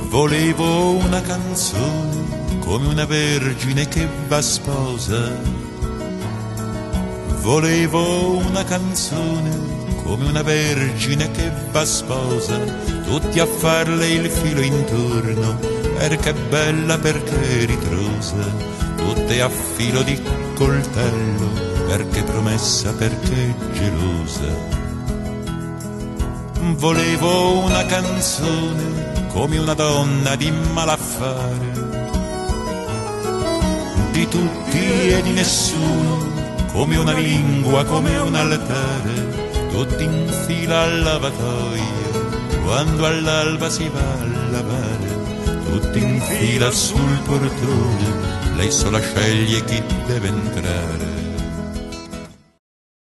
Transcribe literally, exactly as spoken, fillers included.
Volevo una canzone come una vergine che va sposa. Volevo una canzone come una vergine che va sposa, tutti a farle il filo intorno, perché è bella, perché è ritrosa, tutte a filo di coltello, perché promessa, perché gelosa. Volevo una canzone come una donna di malaffare, di tutti e di nessuno, come una lingua, come un altare, tutti in fila al lavatoio, quando all'alba si va a lavare, tutti in fila sul portone, lei sola sceglie chi deve entrare.